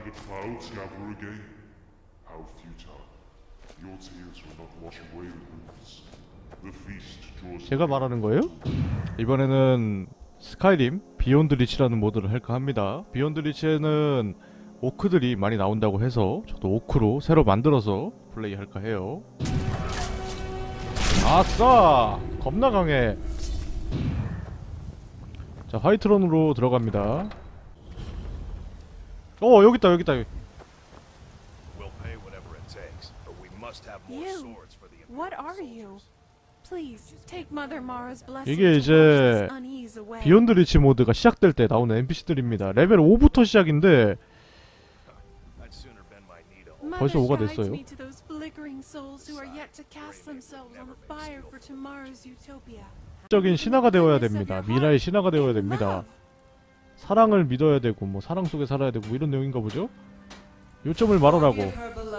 the clouds gather again. How futile. Your tears will not wash away the winds. The feast draws. 제가 말하는 거예요? 이번에는 스카이림 비욘드 리치라는 모드를 할까 합니다. 비욘드 리치에는 오크들이 많이 나온다고 해서 저도 오크로 새로 만들어서 플레이 할까 해요. 아싸! 겁나 강해. 자, 화이트론으로 들어갑니다. 여기있다 여기있다. What are you? Please take Mother Mara's blessing. 이게 이제 비욘드 리치 모드가 시작될 때 나오는 NPC들입니다. 레벨 5부터 시작인데 벌써 5가 됐어요. 적인 신화가 되어야 됩니다. 미라의 신화가 되어야 됩니다. 사랑을 믿어야 되고 뭐 사랑 속에 살아야 되고 뭐 이런 내용인가 보죠? 요점을 말하라고.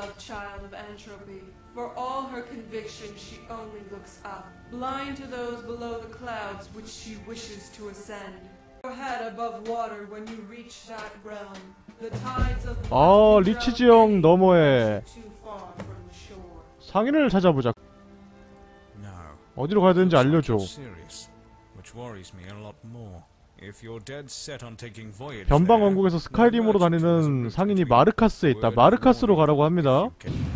For all her conviction, she only looks up, blind to those below the clouds which she wishes to ascend. Your head above water when you reach that realm. The tides of 리치 지형 너머에 상인을 찾아보자. 어디로 가야 되는지 알려줘. 변방 왕국에서 스카이림으로 다니는 상인이 마르카스에 있다. 마르카스로 가라고 합니다.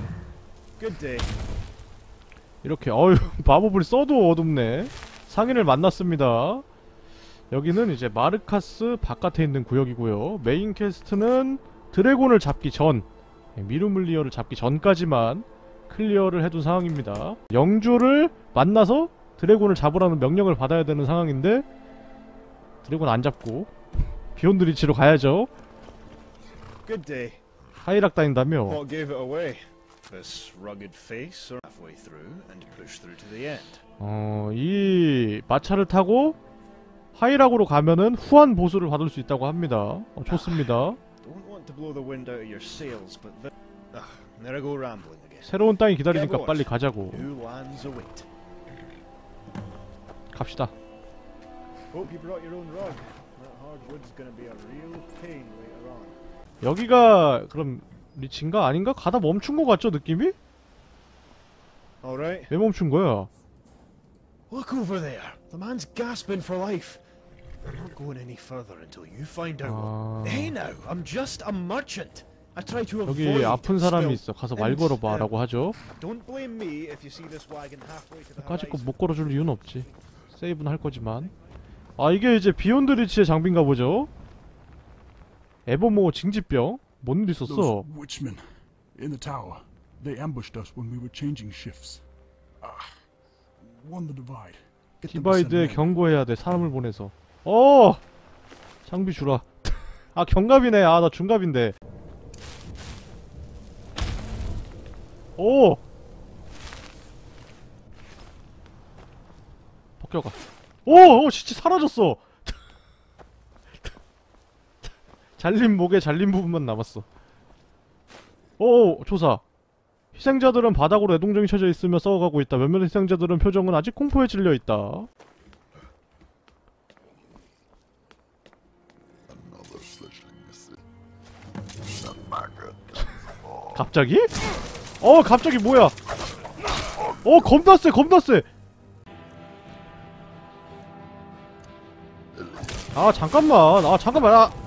이렇게 마법을 써도 어둡네. 상인을 만났습니다. 여기는 이제 마르카스 바깥에 있는 구역이고요. 메인 퀘스트는 드래곤을 잡기 전, 미루물리어를 잡기 전까지만 클리어를 해둔 상황입니다. 영주를 만나서 드래곤을 잡으라는 명령을 받아야 되는 상황인데 드래곤 안 잡고 비욘드 리치로 가야죠. 하이락 다닌다며. 이 마차를 타고 하이락으로 가면은 후한 보수를 받을 수 있다고 합니다. 좋습니다. 새로운 땅이 기다리니까 빨리 가자고. 갑시다. 여기가 그럼 리치인가? 아닌가? 가다 멈춘 거 같죠, 느낌이? 왜 멈춘 거야? Look over there. The man's gasping for life. I'm not going any further until you find out. Hey now, I'm just a merchant. I try to avoid. 여기 아픈 사람이 있어. 가서 말 걸어봐라고 하죠. Don't blame me if you see this wagon halfway to the 까짓 거 horizon. 못 걸어줄 이유는 없지. 세이브는 할 거지만. 이게 이제 비욘드 리치의 장비인가 보죠. 에버모 징지병. 뭔 일 있었어? Witchmen in the tower. They ambushed us when we were changing shifts. Won the divide. 디바이드에 경고해야 돼. 사람을 보내서. 장비 주라. 경갑이네. 나 중갑인데. 벗겨가. 진짜 사라졌어. 잘린 목에 잘린 부분만 남았어. 조사. 희생자들은 바닥으로 애동정이 쳐져 있으며 썩어가고 있다. 몇몇 희생자들은 표정은 아직 공포에 질려 있다. 갑자기? 갑자기 뭐야? 겁나 세, 겁나 세. 잠깐만.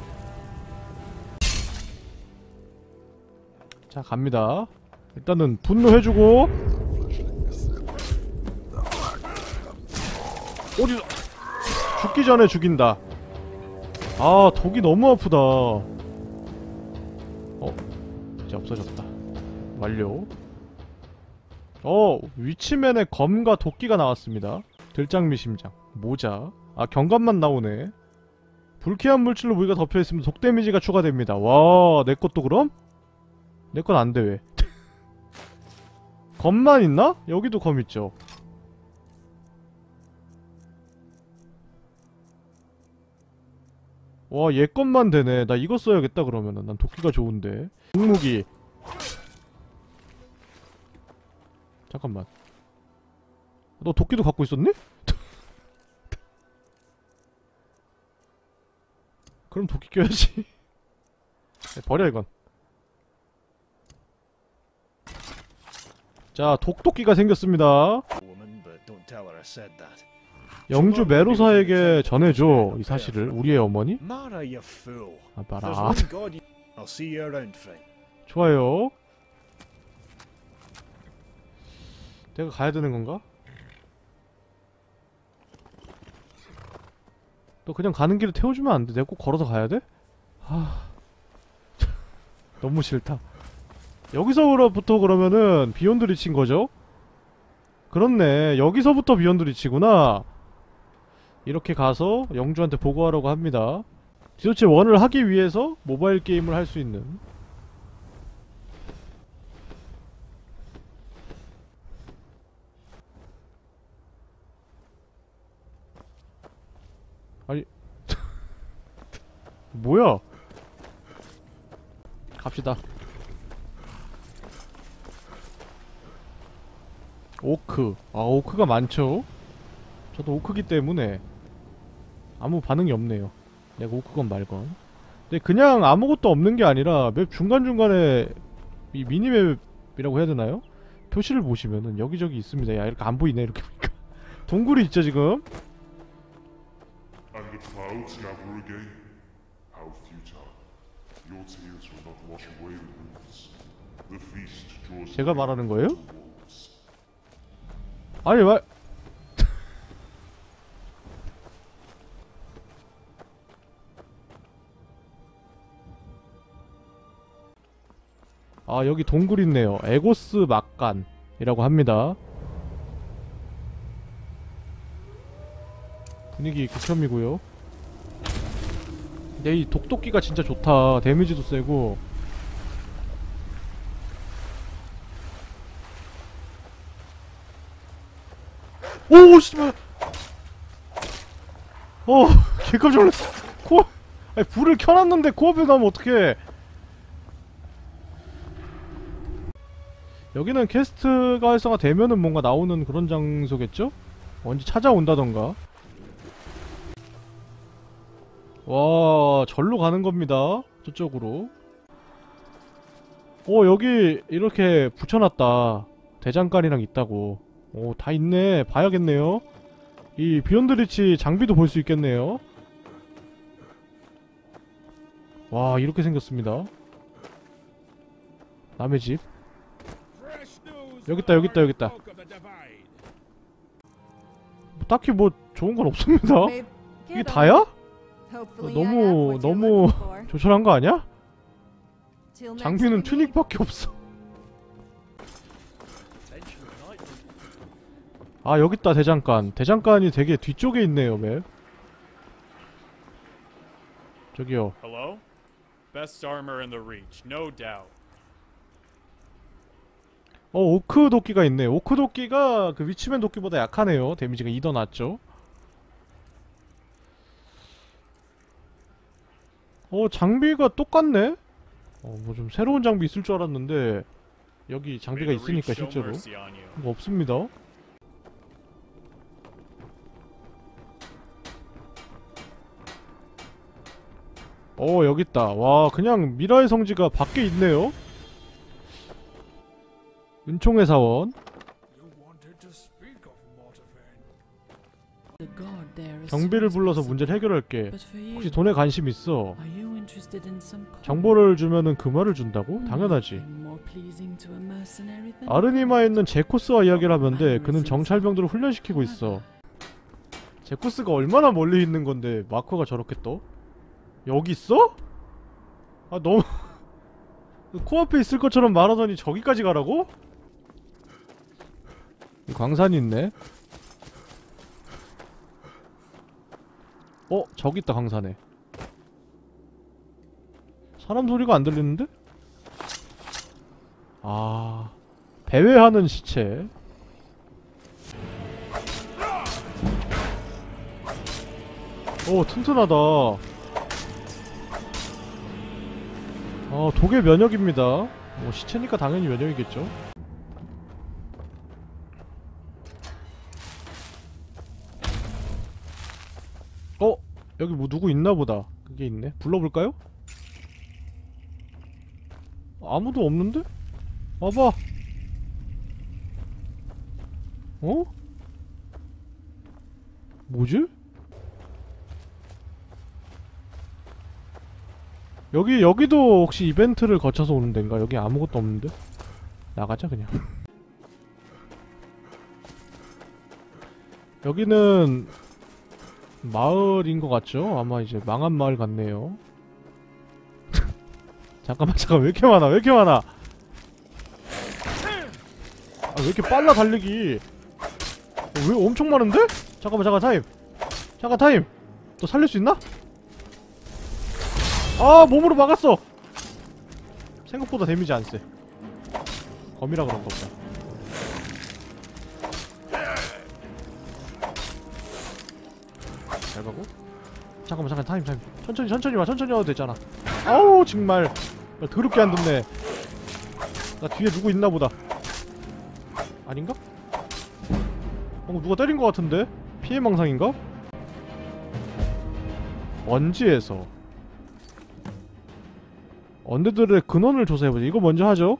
자, 갑니다. 일단은 분노해주고. 어디서 죽기 전에 죽인다. 독이 너무 아프다. 이제 없어졌다. 완료. 위치맨의 검과 도끼가 나왔습니다. 들장미 심장, 모자. 경감만 나오네. 불쾌한 물질로 무기가 덮여있으면 독 데미지가 추가됩니다. 와, 내 것도 그럼? 내 건 안 돼, 왜? 검만 있나? 여기도 검 있죠. 와, 얘 것만 되네. 나 이거 써야겠다 그러면은. 난 도끼가 좋은데. 공무기. 잠깐만. 너 도끼도 갖고 있었니? 그럼 도끼 껴야지. 버려 이건. 자, 독도끼가 생겼습니다. woman, but don't tell her I said that. 영주 메로사에게 전해줘 이 사실을. 우리의 어머니? Mara, you fool. 아, If there's 봐라. one God, I'll see you around, friend. 좋아요. 내가 가야 되는 건가? 너 그냥 가는 길에 태워주면 안 돼? 내가 꼭 걸어서 가야 돼? 아, 너무 싫다. 여기서부터 그러면은 비욘드 리치인 거죠? 그렇네. 여기서부터 비욘드 리치구나. 이렇게 가서 영주한테 보고하라고 합니다. 디도체 1을 하기 위해서 모바일 게임을 할 수 있는. 아니 뭐야? 갑시다. 오크. 아, 오크가 많죠? 저도 오크기 때문에 아무 반응이 없네요. 내가 오크건 말건. 근데 그냥 아무것도 없는 게 아니라 맵 중간중간에 이 미니맵이라고 해야 되나요? 표시를 보시면은 여기저기 있습니다. 야, 이렇게 안 보이네, 이렇게 보니까. 동굴이 있죠, 지금? And the clouds gather again. How futile. Your tears will not wash away the wounds. The feast draws 제가 말하는 거예요? towards. 아니, 말... 아, 여기 동굴 있네요. 에고스 막간이라고 합니다. 분위기 극혐이고요. 근데 이 독도끼가 진짜 좋다. 데미지도 세고. 오, 씨발. 개 깜짝 놀랐어. 아니, 불을 켜놨는데 코앞에 나오면 어떡해. 여기는 퀘스트가 활성화 되면은 뭔가 나오는 그런 장소겠죠? 언제 찾아온다던가. 와, 절로 가는 겁니다. 저쪽으로. 오, 여기 이렇게 붙여놨다. 대장간이랑 있다고. 오, 다 있네. 봐야겠네요. 이 비욘드 리치 장비도 볼 수 있겠네요. 와, 이렇게 생겼습니다. 남의 집. 여깄다, 여깄다, 여깄다. 뭐 딱히 뭐 좋은 건 없습니다. Babe, 이게 get 다야? up. Hopefully I have what you're looking for. 조촐한 거 아니야? Till next 장비는 we meet. 튜닉밖에 없어. 아, 여깄다, 대장간. 대장간이 되게 뒤쪽에 있네요, 맵. 저기요. Hello? Best armor in the Reach, no doubt. 오크 도끼가 있네. 오크 도끼가 그 위치맨 도끼보다 약하네요. 데미지가 2더 낮죠. 장비가 똑같네? 뭐 좀 새로운 장비 있을 줄 알았는데 여기 장비가 있으니까 실제로 뭐 없습니다. 여기 있다. 와, 그냥 미라의 성지가 밖에 있네요. 은총의 사원. 경비를 불러서 문제를 해결할게. 혹시 돈에 관심 있어? 정보를 주면은 금화를 준다고? 당연하지. 아르니마에 있는 제코스와 이야기를 하면 돼. 그는 정찰병들을 훈련시키고 있어. 제코스가 얼마나 멀리 있는 건데 마커가 저렇게 떠? 여기 있어? 아, 너무 코앞에 있을 것처럼 말하더니 저기까지 가라고? 광산이 있네. 저기 있다, 광산에. 사람 소리가 안 들리는데? 아, 배회하는 시체. 튼튼하다. 독의 면역입니다. 시체니까 당연히 면역이겠죠. 여기 뭐 누구 있나보다. 그게 있네. 불러볼까요? 아무도 없는데? 와봐. 어? 뭐지? 여기도 혹시 이벤트를 거쳐서 오는 데인가? 여기 아무것도 없는데? 나가자 그냥. 여기는 마을인 것 같죠? 아마 이제 망한 마을 같네요. 잠깐만 왜 이렇게 많아? 왜 이렇게 많아? 아, 왜 이렇게 빨라 달리기? 왜 엄청 많은데? 잠깐 타임. 잠깐 타임. 너 살릴 수 있나? 아, 몸으로 막았어. 생각보다 데미지 안 세. 검이라 그런가 보다. 잘 가고. 잠깐 타임. 천천히 와도 되잖아. 아우 정말 더럽게 안 듣네. 나 뒤에 누구 있나 보다. 아닌가? 누가 때린 것 같은데? 피해망상인가? 원지에서 언데드들의 근원을 조사해보자. 이거 먼저 하죠.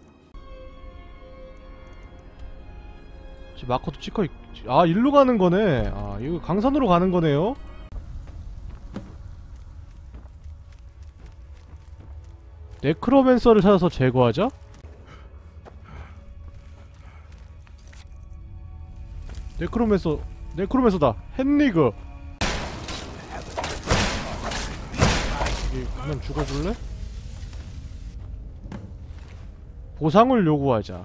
마커도 찍혀있... 아, 일로 가는 거네. 아, 이거 강산으로 가는 거네요. 네크로맨서를 찾아서 제거하자? 네크로맨서다. 헨리그. 그냥 죽어줄래? 보상을 요구하자.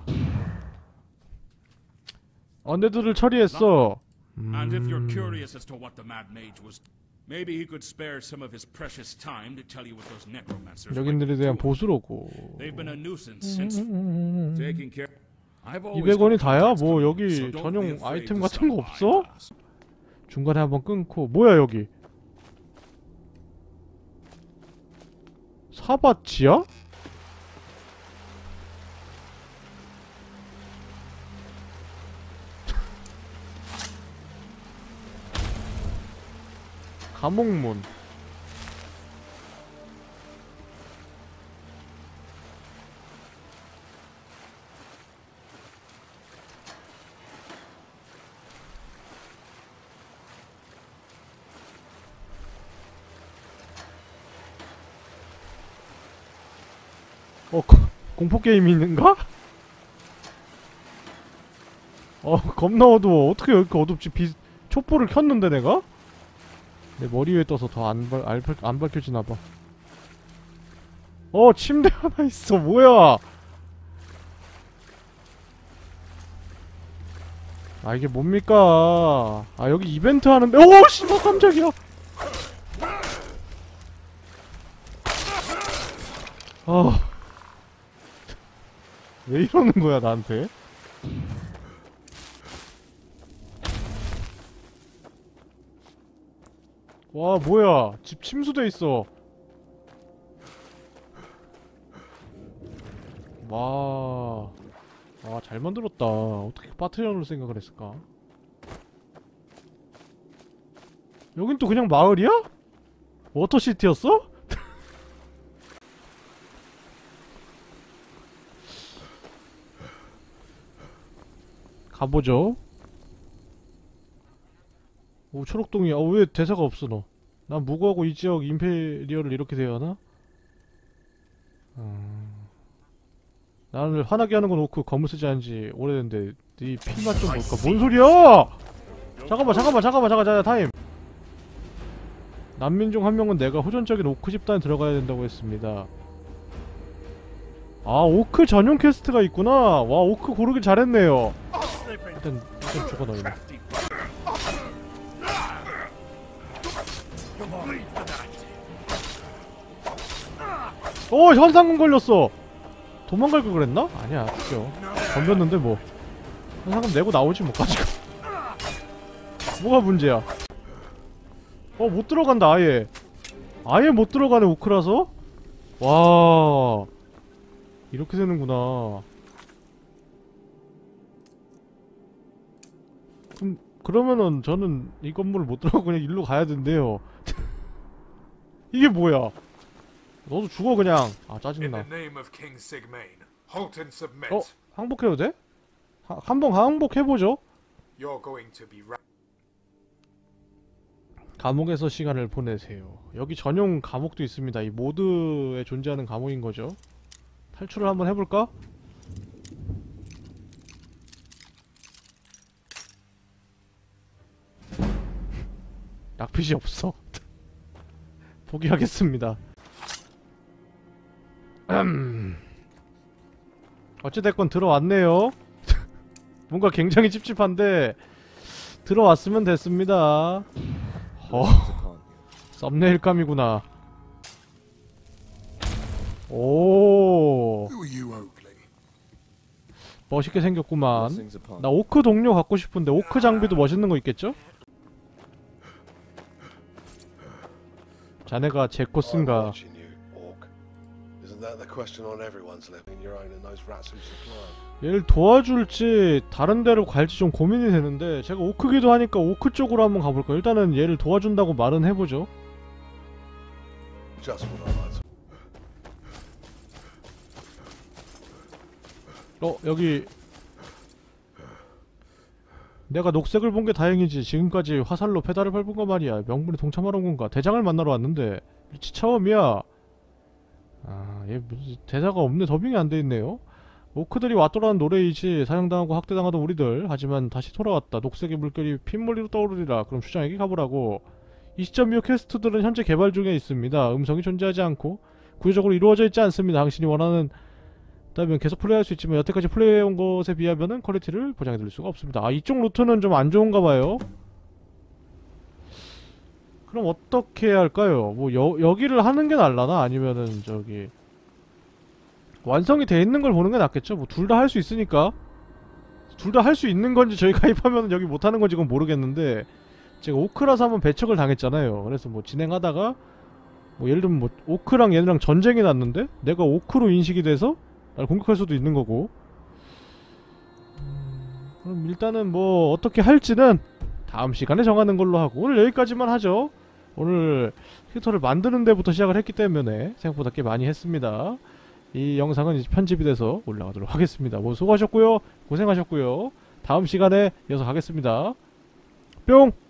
언데드를 처리했어. And if you're curious as to what the Mad Mage was, maybe he could spare some of his precious time to tell you what those necromancers 여긴들에 대한 보수로고. They've been a nuisance since taking care. 200원이 다야? 뭐 여기 전용 아이템 같은 거 없어? 중간에 한번 끊고. 뭐야 여기? 사바치야? 감옥문. 공포게임이 있는가? 겁나 어두워. 어떻게 이렇게 어둡지? 촛불을 켰는데 내가? 내 머리 위에 떠서 더 안 밝혀지나봐. 침대 하나 있어. 뭐야? 아, 이게 뭡니까? 아, 여기 이벤트 하는데. 오, 씨발, 깜짝이야. 왜 이러는 거야, 나한테? 와, 뭐야. 집 침수돼 있어. 와, 잘 만들었다. 어떻게 빠트려 놓을 생각을 했을까? 여긴 또 그냥 마을이야? 워터시티였어? 가보죠. 오, 초록동이야. 왜 대사가 없어 너? 난 무고하고 이 지역 임페리얼을 이렇게 대하나? 나를 화나게 하는 건 오크. 검을 쓰지 않은 지 오래됐는데 네 피맛 좀 볼까? 뭔 소리야! 잠깐만 타임. 난민 중 한 명은 내가 호전적인 오크 집단에 들어가야 된다고 했습니다. 아, 오크 전용 퀘스트가 있구나. 와, 오크 고르길 잘했네요. 일단 죽어 너희는. 현상금 걸렸어. 도망갈 걸 그랬나? 아니야, 죽여. 덤볐는데 뭐. 현상금 내고 나오지 못 가지고. 뭐가 문제야? 못 들어간다. 아예 못 들어가네, 오크라서. 와, 이렇게 되는구나. 그러면은 저는 이 건물을 못 들어가고 그냥 일로 가야 된대요. 이게 뭐야? 너도 죽어 그냥. 아, 짜증나. 항복해도 돼? 한번 항복해보죠. You're going to be right. 감옥에서 시간을 보내세요. 여기 전용 감옥도 있습니다. 이 모드에 존재하는 감옥인 거죠. 탈출을 한번 해볼까? 락핏이 없어. 포기하겠습니다. 어찌됐건 들어왔네요. 뭔가 굉장히 찝찝한데 들어왔으면 됐습니다. 썸네일감이구나. 오, 멋있게 생겼구만. 나 오크 동료 갖고 싶은데 오크 장비도 멋있는 거 있겠죠? 자네가 제 코스인가? 얘를 도와줄지 다른 데로 갈지 좀 고민이 되는데 제가 오크기도 하니까 오크 쪽으로 한번 가볼까? 일단은 얘를 도와준다고 말은 해보죠. 여기 내가 녹색을 본 게 다행이지. 지금까지 화살로 페달을 밟은 거 말이야. 명분에 동참하러 온 건가? 대장을 만나러 왔는데 처음이야. 아, 얘 대사가 없네. 더빙이 안 돼 있네요. 오크들이 왔더라는 노래이지. 사형당하고 학대당하던 우리들. 하지만 다시 돌아왔다. 녹색의 물결이 핏물리로 떠오르리라. 그럼 수장에게 가보라고. 이 시점 이후 퀘스트들은 현재 개발 중에 있습니다. 음성이 존재하지 않고 구조적으로 이루어져 있지 않습니다. 당신이 원하는 다면 계속 플레이할 수 있지만 여태까지 플레이해온 것에 비하면은 퀄리티를 보장해드릴 수가 없습니다. 아, 이쪽 루트는 좀 안 좋은가봐요. 그럼 어떻게 해야 할까요? 뭐 여기를 하는 게 날라나? 아니면은 저기 완성이 돼 있는 걸 보는 게 낫겠죠? 뭐 둘 다 할 수 있으니까. 둘 다 할 수 있는 건지 저희 가입하면 여기 못하는 건지 그건 모르겠는데 제가 오크라서 한번 배척을 당했잖아요. 그래서 뭐 진행하다가 뭐 예를 들면 뭐 오크랑 얘네랑 전쟁이 났는데 내가 오크로 인식이 돼서 날 공격할 수도 있는 거고. 그럼 일단은 뭐 어떻게 할지는 다음 시간에 정하는 걸로 하고 오늘 여기까지만 하죠. 오늘 캐릭터를 만드는 데부터 시작을 했기 때문에 생각보다 꽤 많이 했습니다. 이 영상은 이제 편집이 돼서 올라가도록 하겠습니다. 뭐 수고하셨고요. 고생하셨고요. 다음 시간에 이어서 가겠습니다. 뿅!